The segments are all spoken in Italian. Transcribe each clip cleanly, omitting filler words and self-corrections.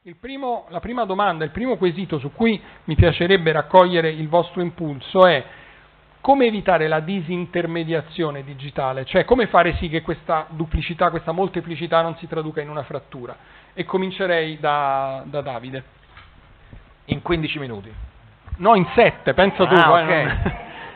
La prima domanda, il primo quesito su cui mi piacerebbe raccogliere il vostro impulso è come evitare la disintermediazione digitale, cioè come fare sì che questa duplicità, questa molteplicità non si traduca in una frattura. E comincerei da Davide. In 15 minuti? No, in 7, pensa tu. Ok.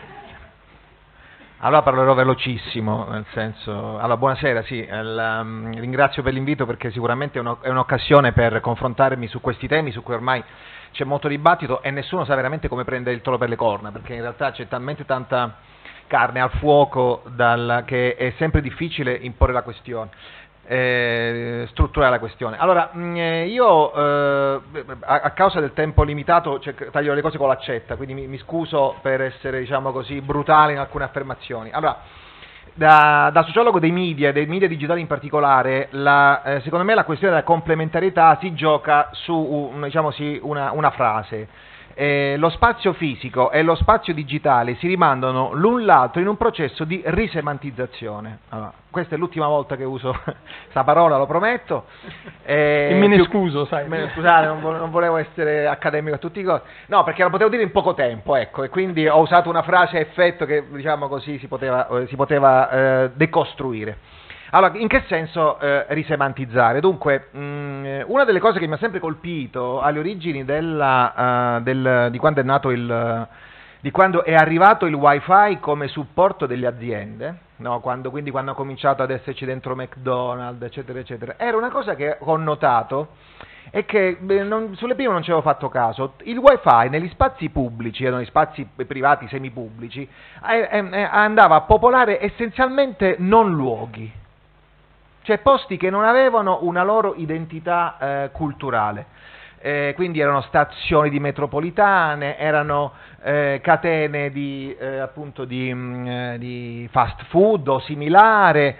Allora parlerò velocissimo, nel senso... Allora, buonasera, sì, ringrazio per l'invito perché sicuramente è un'occasione per confrontarmi su questi temi su cui ormai c'è molto dibattito e nessuno sa veramente come prendere il toro per le corna, perché in realtà c'è talmente tanta carne al fuoco che è sempre difficile imporre la questione, strutturare la questione. Allora, io a causa del tempo limitato taglio le cose con l'accetta, quindi mi scuso per essere, diciamo così, brutale in alcune affermazioni. Allora, da sociologo dei media digitali in particolare, secondo me la questione della complementarietà si gioca su, diciamo, una frase. Lo spazio fisico e lo spazio digitale si rimandano l'un l'altro in un processo di risemantizzazione. Allora, questa è l'ultima volta che uso questa parola, lo prometto. E me ne scuso, sai. Scusate, non volevo essere accademico a tutti i costi. No, perché lo potevo dire in poco tempo, ecco, e quindi ho usato una frase a effetto che, diciamo così, si poteva decostruire. Allora, in che senso risemantizzare? Dunque, una delle cose che mi ha sempre colpito alle origini di quando è nato di quando è arrivato il wifi come supporto delle aziende, no? Quando hanno cominciato ad esserci dentro McDonald's, eccetera, eccetera, era una cosa che ho notato e che sulle prime non ci avevo fatto caso. Il wifi negli spazi pubblici, negli spazi privati semipubblici, andava a popolare essenzialmente non luoghi, cioè posti che non avevano una loro identità culturale. Quindi erano stazioni di metropolitane, erano catene di fast food o similare,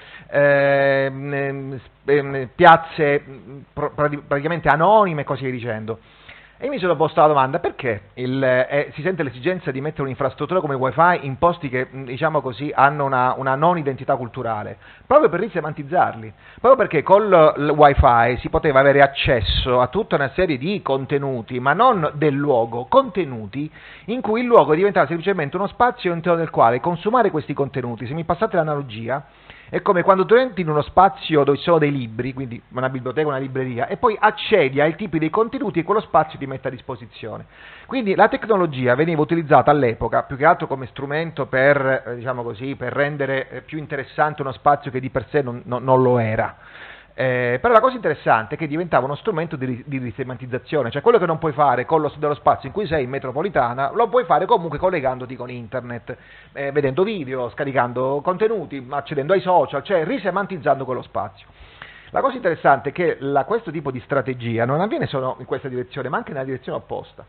piazze praticamente anonime e così via dicendo. E mi sono posto la domanda: perché si sente l'esigenza di mettere un'infrastruttura come il wifi in posti che, diciamo così, hanno una non identità culturale? Proprio per risemantizzarli, proprio perché col wifi si poteva avere accesso a tutta una serie di contenuti, ma non del luogo, contenuti in cui il luogo diventava semplicemente uno spazio all'interno del quale consumare questi contenuti. Se mi passate l'analogia, è come quando tu entri in uno spazio dove ci sono dei libri, quindi una biblioteca, una libreria, e poi accedi ai tipi dei contenuti che quello spazio ti mette a disposizione. Quindi la tecnologia veniva utilizzata all'epoca più che altro come strumento per, diciamo così, per rendere più interessante uno spazio che di per sé non lo era. Però la cosa interessante è che diventava uno strumento di risemantizzazione, cioè quello che non puoi fare con dello spazio in cui sei in metropolitana, lo puoi fare comunque collegandoti con internet, vedendo video, scaricando contenuti, accedendo ai social, cioè risemantizzando quello spazio. La cosa interessante è che questo tipo di strategia non avviene solo in questa direzione, ma anche nella direzione opposta.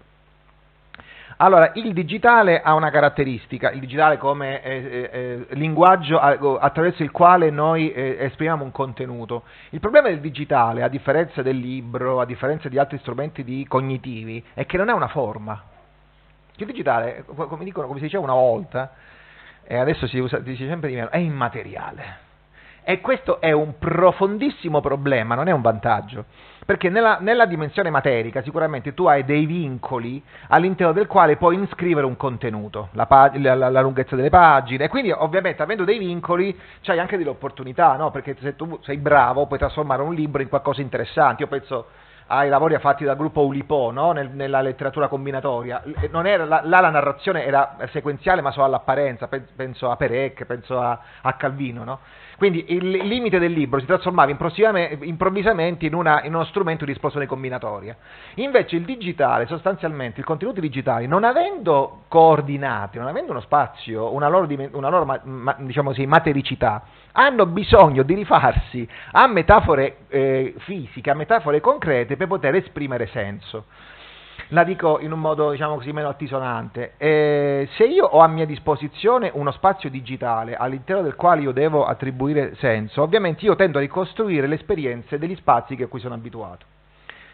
Allora, il digitale ha una caratteristica, il digitale come linguaggio attraverso il quale noi esprimiamo un contenuto. Il problema del digitale, a differenza del libro, a differenza di altri strumenti cognitivi, è che non è una forma. Il digitale, come si diceva una volta, e adesso si dice sempre di meno, è immateriale. E questo è un profondissimo problema, non è un vantaggio, perché nella dimensione materica sicuramente tu hai dei vincoli all'interno del quale puoi iscrivere un contenuto, la lunghezza delle pagine, e quindi ovviamente avendo dei vincoli c'hai anche delle opportunità, no? Perché se tu sei bravo puoi trasformare un libro in qualcosa interessante. Io penso ai lavori fatti dal gruppo Oulipo, no? Nella letteratura combinatoria. Non era, la narrazione era sequenziale ma solo all'apparenza, penso a Perec, penso a Calvino, no? Quindi il limite del libro si trasformava improvvisamente in uno strumento di esplosione combinatoria. Invece il digitale, sostanzialmente, i contenuti digitali, non avendo coordinati, non avendo uno spazio, una loro diciamo così, matericità, hanno bisogno di rifarsi a metafore fisiche, a metafore concrete per poter esprimere senso. La dico in un modo, diciamo così, meno altisonante. Se io ho a mia disposizione uno spazio digitale all'interno del quale io devo attribuire senso, ovviamente io tendo a ricostruire le esperienze degli spazi a cui sono abituato.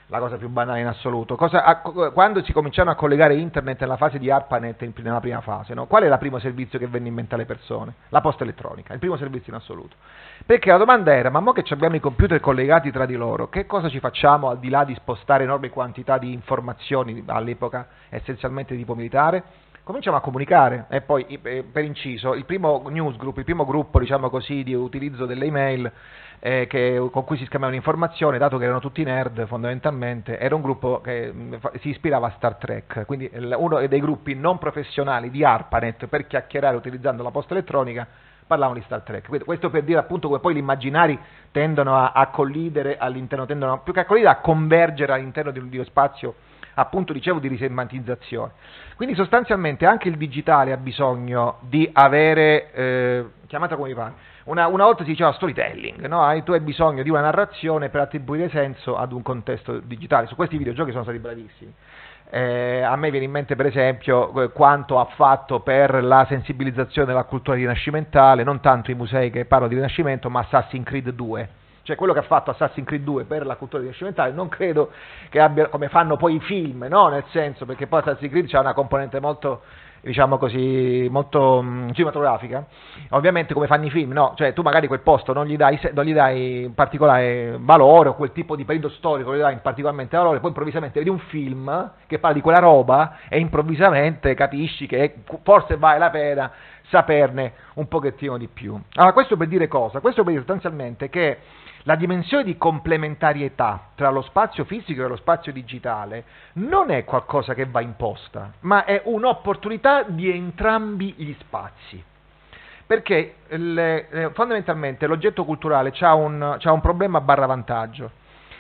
la cosa più banale in assoluto. Quando si cominciano a collegare internet nella fase di ARPANET, nella prima fase, no? Qual è il primo servizio che venne in mente alle persone? La posta elettronica, il primo servizio in assoluto. Perché la domanda era, ma mo che abbiamo i computer collegati tra di loro, che cosa ci facciamo al di là di spostare enormi quantità di informazioni, all'epoca essenzialmente di tipo militare? Cominciamo a comunicare. E poi, per inciso, il primo newsgroup, il primo gruppo, diciamo così, di utilizzo delle email con cui si scambiavano informazioni, dato che erano tutti nerd fondamentalmente, era un gruppo che si ispirava a Star Trek, quindi uno dei gruppi non professionali di ARPANET per chiacchierare utilizzando la posta elettronica parlavano di Star Trek. Quindi, questo per dire appunto come poi gli immaginari tendono a collidere all'interno, tendono più che a collidere, a convergere all'interno di uno spazio, appunto dicevo, di risemantizzazione. Quindi sostanzialmente anche il digitale ha bisogno di avere, chiamata come vi pare, una volta si diceva storytelling, no? Tu hai bisogno di una narrazione per attribuire senso ad un contesto digitale. Su questi videogiochi sono stati bravissimi. A me viene in mente per esempio quanto ha fatto per la sensibilizzazione della cultura rinascimentale, non tanto i musei che parlano di Rinascimento, ma Assassin's Creed 2. Cioè quello che ha fatto Assassin's Creed 2 per la cultura rinascimentale non credo che abbia, come fanno poi i film, no? Nel senso, perché poi Assassin's Creed c'ha una componente molto, diciamo così, molto cinematografica, ovviamente come fanno i film, no? Cioè tu magari quel posto non gli dai in particolare valore, o quel tipo di periodo storico non gli dai in particolarmente valore, poi improvvisamente vedi un film che parla di quella roba e improvvisamente capisci che forse vale la pena saperne un pochettino di più. Allora questo per dire cosa? Questo per dire sostanzialmente che la dimensione di complementarietà tra lo spazio fisico e lo spazio digitale non è qualcosa che va imposta, ma è un'opportunità di entrambi gli spazi. Perché fondamentalmente l'oggetto culturale ha un problema barra vantaggio,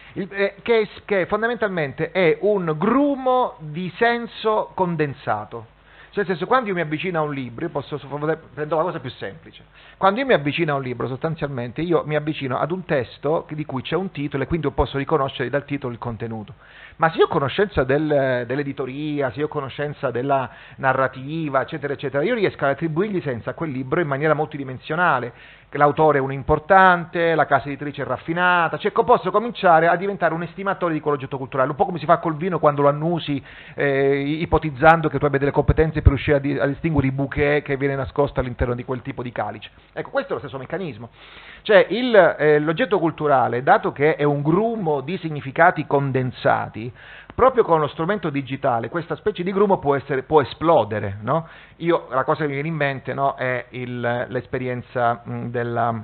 che fondamentalmente è un grumo di senso condensato. Cioè, nel senso, quando io mi avvicino a un libro, prendo la cosa più semplice. Quando io mi avvicino a un libro, sostanzialmente, io mi avvicino ad un testo di cui c'è un titolo e quindi io posso riconoscere dal titolo il contenuto. Ma se io ho conoscenza dell'editoria, se io ho conoscenza della narrativa, eccetera, eccetera, io riesco ad attribuirgli senso a quel libro in maniera multidimensionale. L'autore è un importante, la casa editrice è raffinata, cioè posso cominciare a diventare un estimatore di quell'oggetto culturale, un po' come si fa col vino quando lo annusi, ipotizzando che tu abbia delle competenze per riuscire a distinguere i bouquet che viene nascosto all'interno di quel tipo di calice. Ecco, questo è lo stesso meccanismo. Cioè l'oggetto culturale, dato che è un grumo di significati condensati, proprio con lo strumento digitale questa specie di grumo può esplodere, no? La cosa che mi viene in mente, no, è l'esperienza della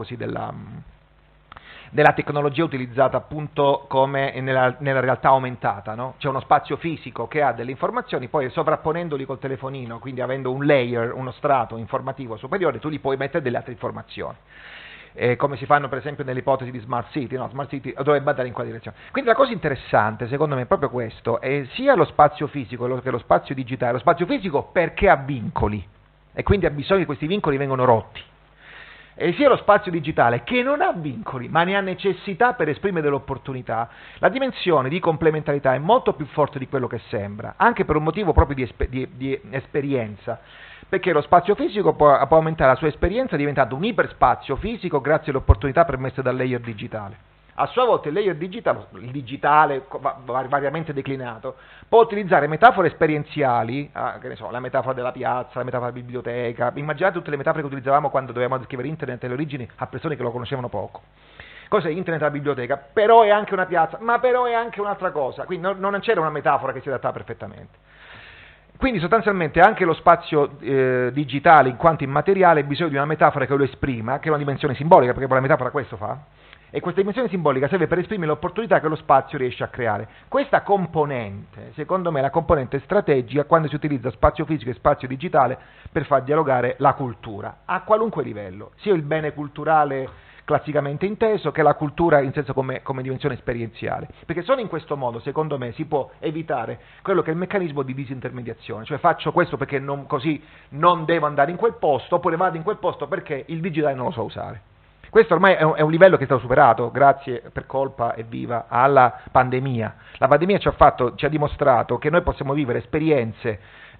tecnologia utilizzata appunto come nella realtà aumentata, no? C'è uno spazio fisico che ha delle informazioni, poi sovrapponendoli col telefonino, quindi avendo un layer, uno strato informativo superiore, tu gli puoi mettere delle altre informazioni. Come si fanno per esempio nelle ipotesi di Smart City, no? Smart City dovrebbe andare in quella direzione. Quindi la cosa interessante secondo me è proprio questo, è sia lo spazio fisico che lo spazio digitale. Lo spazio fisico perché ha vincoli e quindi ha bisogno che questi vincoli vengano rotti, e sia lo spazio digitale che non ha vincoli ma ne ha necessità per esprimere delle opportunità. La dimensione di complementarità è molto più forte di quello che sembra, anche per un motivo proprio di esperienza, perché lo spazio fisico può aumentare la sua esperienza diventando un iperspazio fisico grazie alle opportunità permesse dal layer digitale. A sua volta il layer digitale, variamente declinato, può utilizzare metafore esperienziali, che ne so, la metafora della piazza, la metafora della biblioteca. Immaginate tutte le metafore che utilizzavamo quando dovevamo descrivere internet alle origini a persone che lo conoscevano poco. Cos'è internet alla biblioteca? Però è anche una piazza, ma però è anche un'altra cosa. Quindi non c'era una metafora che si adattava perfettamente. Quindi sostanzialmente anche lo spazio digitale in quanto immateriale ha bisogno di una metafora che lo esprima, che è una dimensione simbolica, perché poi la metafora questo fa, e questa dimensione simbolica serve per esprimere l'opportunità che lo spazio riesce a creare. Questa componente, secondo me, è la componente strategica quando si utilizza spazio fisico e spazio digitale per far dialogare la cultura, a qualunque livello, sia il bene culturale classicamente inteso che la cultura in senso come dimensione esperienziale, perché solo in questo modo, secondo me, si può evitare quello che è il meccanismo di disintermediazione, cioè faccio questo perché così non devo andare in quel posto, oppure vado in quel posto perché il digitale non lo so usare. Questo ormai è un livello che è stato superato grazie, per colpa e viva, alla pandemia. La pandemia ci ha dimostrato che noi possiamo vivere esperienze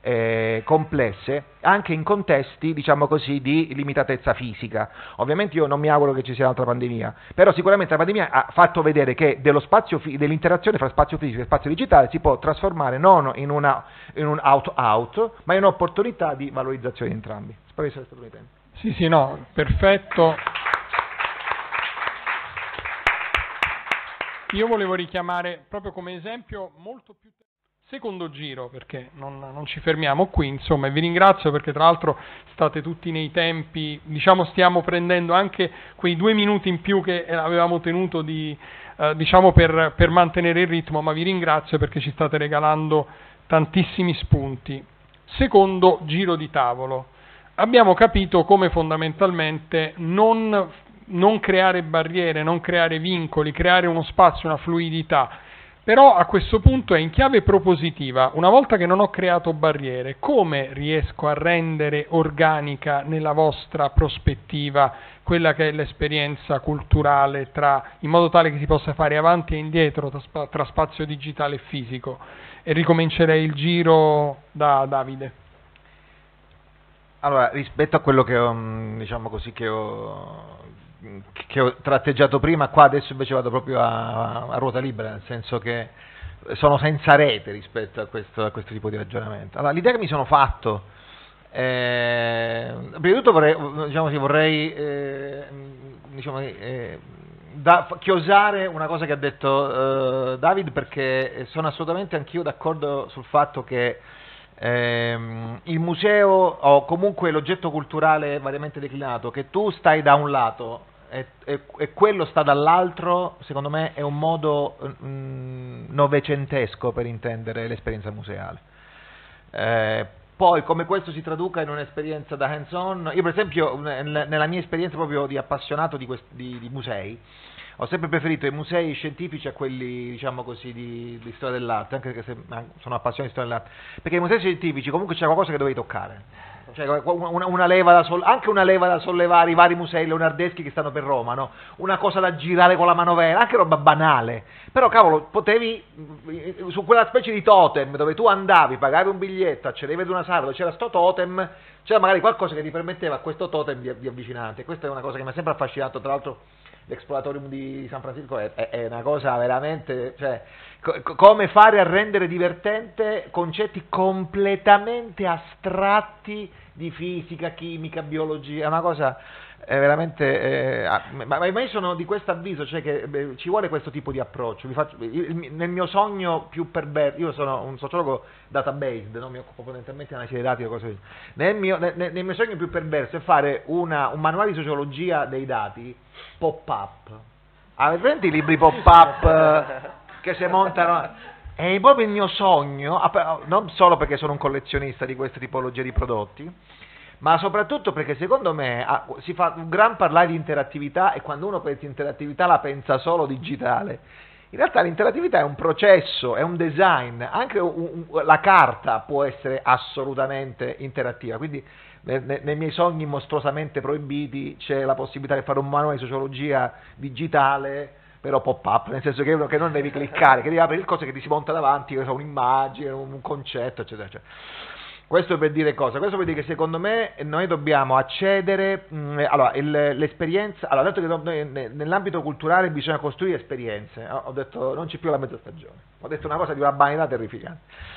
complesse, anche in contesti, diciamo così, di limitatezza fisica. Ovviamente io non mi auguro che ci sia un'altra pandemia, però sicuramente la pandemia ha fatto vedere che dell'interazione fra spazio fisico e spazio digitale si può trasformare non in un out-out, ma in un'opportunità di valorizzazione di entrambi. Spero di essere stato in tempo. Sì, sì, no, perfetto. Io volevo richiamare proprio come esempio molto più secondo giro, perché non ci fermiamo qui, insomma, e vi ringrazio perché tra l'altro state tutti nei tempi, diciamo stiamo prendendo anche quei 2 minuti in più che avevamo tenuto diciamo per mantenere il ritmo, ma vi ringrazio perché ci state regalando tantissimi spunti. Secondo giro di tavolo. Abbiamo capito come fondamentalmente non creare barriere, non creare vincoli, creare uno spazio, una fluidità. Però a questo punto è in chiave propositiva, una volta che non ho creato barriere, come riesco a rendere organica nella vostra prospettiva quella che è l'esperienza culturale in modo tale che si possa fare avanti e indietro tra spazio digitale e fisico? E ricomincerei il giro da Davide. Allora, rispetto a quello che ho, diciamo così, che ho tratteggiato prima, qua adesso invece vado proprio a ruota libera, nel senso che sono senza rete rispetto a questo tipo di ragionamento. Allora, l'idea che mi sono fatto, prima di tutto vorrei chiosare una cosa che ha detto David, perché sono assolutamente anch'io d'accordo sul fatto che il museo o comunque l'oggetto culturale variamente declinato, che tu stai da un lato e quello sta dall'altro, secondo me è un modo novecentesco per intendere l'esperienza museale. Poi come questo si traduca in un'esperienza da hands-on, io per esempio nella mia esperienza proprio di appassionato di musei, ho sempre preferito i musei scientifici a quelli, diciamo così, di storia dell'arte, anche se sono appassionato di storia dell'arte, perché i musei scientifici comunque c'è qualcosa che dovevi toccare. Cioè anche una leva da sollevare, i vari musei leonardeschi che stanno per Roma, no? Una cosa da girare con la manovella, anche roba banale, però cavolo, potevi, su quella specie di totem dove tu andavi, pagavi un biglietto, accedevi ad una sala dove c'era sto totem, c'era magari qualcosa che ti permetteva a questo totem di avvicinarti. Questa è una cosa che mi ha sempre affascinato, tra l'altro l'Exploratorium di San Francisco è una cosa veramente, cioè, come fare a rendere divertente concetti completamente astratti di fisica, chimica, biologia, è una cosa veramente, ma io sono di questo avviso, cioè che ci vuole questo tipo di approccio. Nel mio sogno più perverso, io sono un sociologo database, no? Mi occupo fondamentalmente di analisi dei dati e cose così. Nel mio sogno più perverso è fare un manuale di sociologia dei dati pop-up. Avete presente i libri pop-up che si montano? È proprio il mio sogno, non solo perché sono un collezionista di queste tipologie di prodotti, ma soprattutto perché secondo me si fa un gran parlare di interattività, e quando uno pensa interattività la pensa solo digitale. In realtà l'interattività è un processo, è un design, anche la carta può essere assolutamente interattiva, quindi nei miei sogni mostruosamente proibiti c'è la possibilità di fare un manuale di sociologia digitale, però pop-up, nel senso che non devi cliccare, che devi aprire il coso che ti si monta davanti, che so, un'immagine, un concetto, eccetera, eccetera. Questo per dire cosa? Questo per dire che secondo me noi dobbiamo accedere, allora l'esperienza, allora ho detto che nell'ambito culturale bisogna costruire esperienze, ho detto non c'è più la mezza stagione, ho detto una cosa di una banalità terrificante,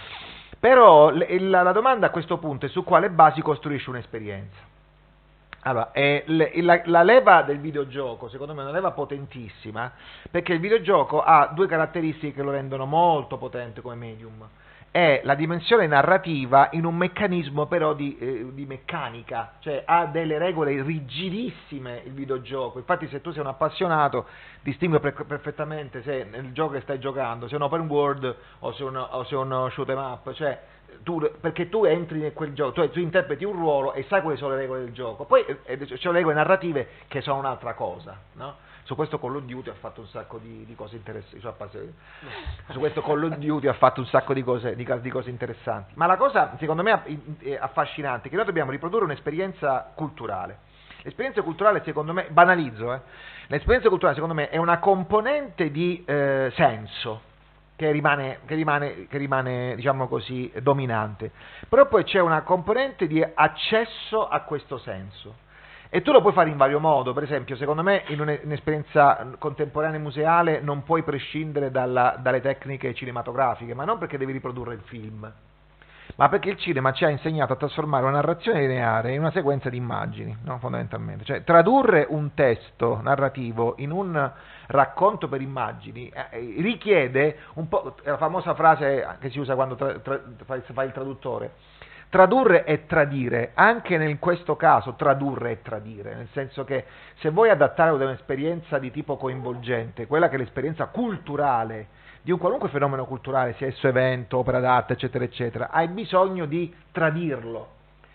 però la domanda a questo punto è su quale basi costruisci un'esperienza. Allora, la leva del videogioco secondo me è una leva potentissima, perché il videogioco ha due caratteristiche che lo rendono molto potente come medium. È la dimensione narrativa in un meccanismo però di meccanica, cioè ha delle regole rigidissime il videogioco. Infatti se tu sei un appassionato distingui perfettamente se nel gioco che stai giocando, se è un open world o se è uno shoot 'em up, cioè perché tu entri in quel gioco, tu interpreti un ruolo e sai quali sono le regole del gioco. Poi ci sono le regole narrative che sono un'altra cosa, no? Su questo Call of Duty ha fatto un sacco di cose interessanti, su questo Call of Duty ha fatto un sacco di cose interessanti. Ma la cosa, secondo me, affascinante è che noi dobbiamo riprodurre un'esperienza culturale. L'esperienza culturale, secondo me, banalizzo, l'esperienza culturale, secondo me, è una componente di senso. che rimane diciamo così, dominante. Però poi c'è una componente di accesso a questo senso. E tu lo puoi fare in vario modo, per esempio, secondo me in un'esperienza contemporanea museale non puoi prescindere dalle tecniche cinematografiche, ma non perché devi riprodurre il film, ma perché il cinema ci ha insegnato a trasformare una narrazione lineare in una sequenza di immagini, no? Fondamentalmente. Cioè, tradurre un testo narrativo in un racconto per immagini richiede un po', la famosa frase che si usa quando fai il traduttore, tradurre e tradire. Anche in questo caso tradurre e tradire, nel senso che se vuoi adattare ad un'esperienza di tipo coinvolgente, quella che è l'esperienza culturale di un qualunque fenomeno culturale, sia esso evento, opera d'arte, eccetera, eccetera, hai bisogno di tradirlo.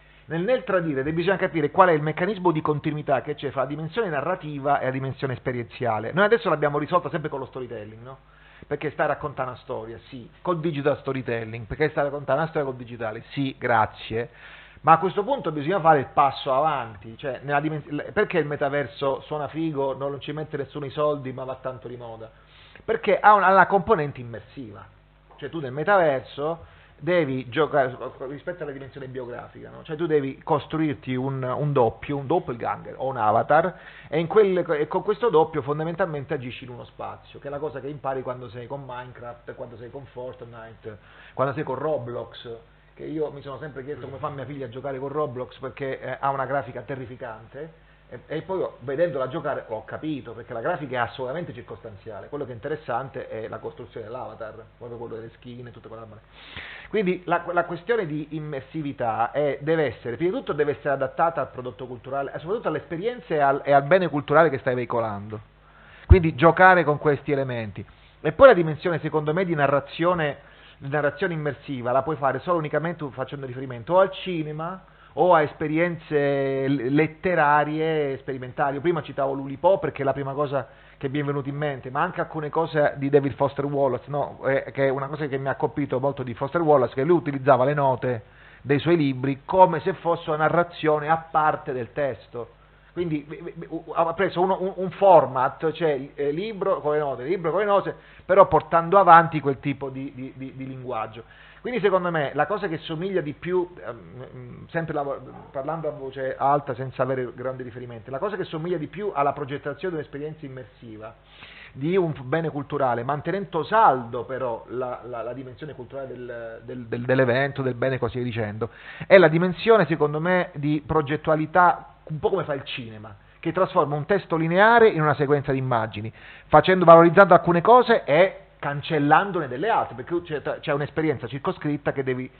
Nel tradire bisogna capire qual è il meccanismo di continuità che c'è fra la dimensione narrativa e la dimensione esperienziale. Noi adesso l'abbiamo risolta sempre con lo storytelling, no? Perché stai raccontando una storia, sì, col digital storytelling, perché stai raccontando una storia col digitale, sì, grazie, ma a questo punto bisogna fare il passo avanti, cioè perché il metaverso suona figo, non ci mette nessuno i soldi, ma va tanto di moda? Perché ha una componente immersiva, cioè tu nel metaverso devi giocare rispetto alla dimensione biografica, no? Cioè tu devi costruirti un doppio, un doppelganger o un avatar e con questo doppio fondamentalmente agisci in uno spazio, che è la cosa che impari quando sei con Minecraft, quando sei con Fortnite, quando sei con Roblox, che io mi sono sempre chiesto come fa mia figlia a giocare con Roblox perché ha una grafica terrificante. E poi vedendola giocare ho capito, perché la grafica è assolutamente circostanziale, quello che è interessante è la costruzione dell'avatar, proprio quello delle skin e tutte quelle robe. Quindi la questione di immersività deve essere, prima di tutto deve essere adattata al prodotto culturale, e soprattutto all'esperienza e al bene culturale che stai veicolando, quindi giocare con questi elementi. E poi la dimensione secondo me di narrazione immersiva la puoi fare solo unicamente facendo riferimento o al cinema o a esperienze letterarie sperimentali. Prima citavo l'Oulipo perché è la prima cosa che mi è venuta in mente, ma anche alcune cose di David Foster Wallace, no? Che è una cosa che mi ha colpito molto di Foster Wallace, che lui utilizzava le note dei suoi libri come se fosse una narrazione a parte del testo. Quindi ha preso un format, cioè libro con le note, però portando avanti quel tipo di linguaggio. Quindi secondo me la cosa che somiglia di più, sempre parlando a voce alta senza avere grandi riferimenti, la cosa che somiglia di più alla progettazione di un'esperienza immersiva di un bene culturale, mantenendo saldo però la dimensione culturale dell'evento, del bene, così dicendo, è la dimensione secondo me di progettualità, un po' come fa il cinema, che trasforma un testo lineare in una sequenza di immagini, valorizzando alcune cose e cancellandone delle altre, perché c'è un'esperienza circoscritta che devi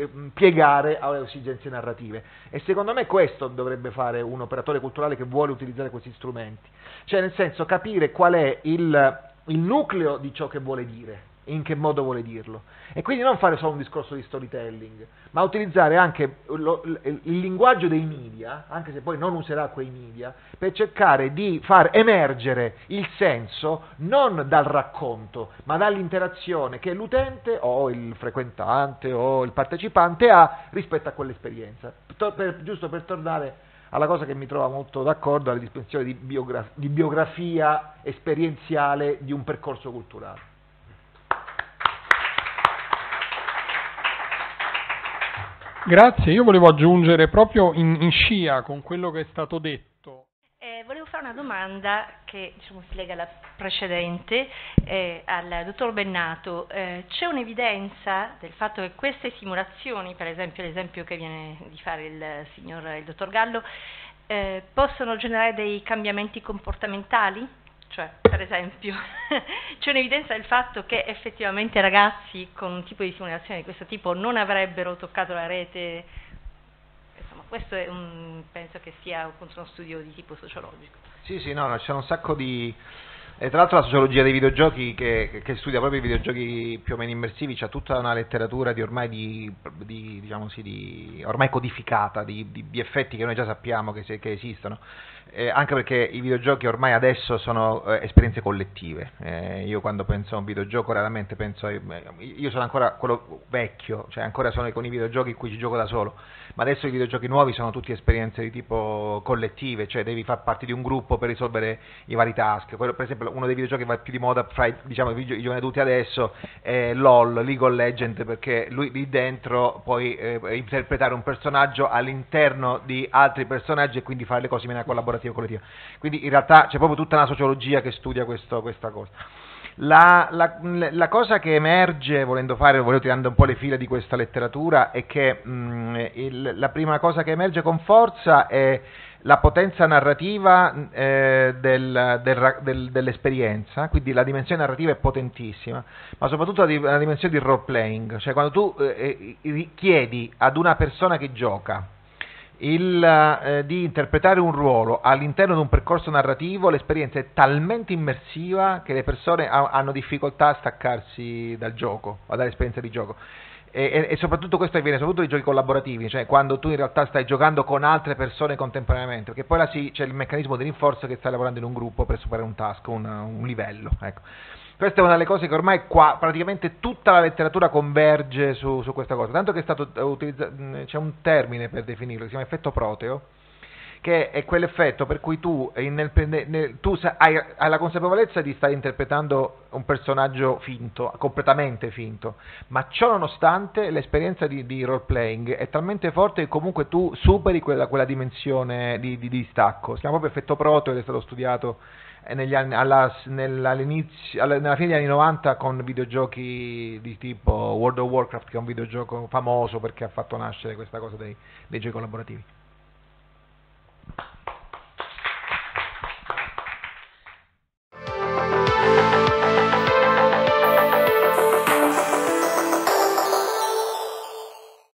piegare alle esigenze narrative. E secondo me questo dovrebbe fare un operatore culturale che vuole utilizzare questi strumenti, cioè nel senso capire qual è il nucleo di ciò che vuole dire, in che modo vuole dirlo, e quindi non fare solo un discorso di storytelling, ma utilizzare anche il linguaggio dei media, anche se poi non userà quei media, per cercare di far emergere il senso non dal racconto, ma dall'interazione che l'utente o il frequentante o il partecipante ha rispetto a quell'esperienza. Giusto per tornare alla cosa che mi trova molto d'accordo, alla distinzione di biografia esperienziale di un percorso culturale. Grazie, io volevo aggiungere proprio in scia con quello che è stato detto. Volevo fare una domanda che si lega alla precedente, al dottor Bennato. C'è un'evidenza del fatto che queste simulazioni, per esempio l'esempio che viene di fare il dottor Gallo, possono generare dei cambiamenti comportamentali? Cioè, per esempio, c'è un'evidenza del fatto che effettivamente ragazzi con un tipo di simulazione di questo tipo non avrebbero toccato la rete. Insomma, questo è penso che sia appunto uno studio di tipo sociologico. Sì, no, c'è un sacco di... E tra l'altro la sociologia dei videogiochi che studia proprio i videogiochi più o meno immersivi, c'ha tutta una letteratura di ormai ormai codificata di effetti che noi già sappiamo che esistono. anche perché i videogiochi ormai adesso sono esperienze collettive. Io quando penso a un videogioco raramente penso io sono ancora quello vecchio, cioè ancora sono con i videogiochi in cui ci gioco da solo, ma adesso i videogiochi nuovi sono tutti esperienze di tipo collettive, cioè devi far parte di un gruppo per risolvere i vari task. Per esempio uno dei videogiochi che va più di moda fra diciamo, i giovani adulti adesso è LOL, League of Legends, perché lì dentro puoi interpretare un personaggio all'interno di altri personaggi e quindi fare le cose in maniera collaborativa collettiva. Quindi in realtà c'è proprio tutta una sociologia che studia questa cosa. La cosa che emerge, volevo tirando un po' le fila di questa letteratura, è che la prima cosa che emerge con forza è la potenza narrativa dell'esperienza, quindi la dimensione narrativa è potentissima, ma soprattutto la dimensione di role playing, cioè quando tu chiedi ad una persona che gioca di interpretare un ruolo all'interno di un percorso narrativo, l'esperienza è talmente immersiva che le persone hanno difficoltà a staccarsi dal gioco, dall'esperienza di gioco. E soprattutto questo avviene soprattutto nei giochi collaborativi, cioè quando tu in realtà stai giocando con altre persone contemporaneamente, perché poi c'è il meccanismo di rinforzo che stai lavorando in un gruppo per superare un task, un livello, ecco. Questa è una delle cose che ormai qua praticamente tutta la letteratura converge su questa cosa, tanto che è stato utilizzato, c'è un termine per definirlo, che si chiama effetto Proteo, che è quell'effetto per cui tu hai la consapevolezza di stare interpretando un personaggio finto, completamente finto, ma ciò nonostante l'esperienza di role playing è talmente forte che comunque tu superi quella dimensione di distacco. Si chiama proprio effetto Proteo ed è stato studiato nella fine degli anni 90 con videogiochi di tipo World of Warcraft, che è un videogioco famoso perché ha fatto nascere questa cosa dei giochi collaborativi.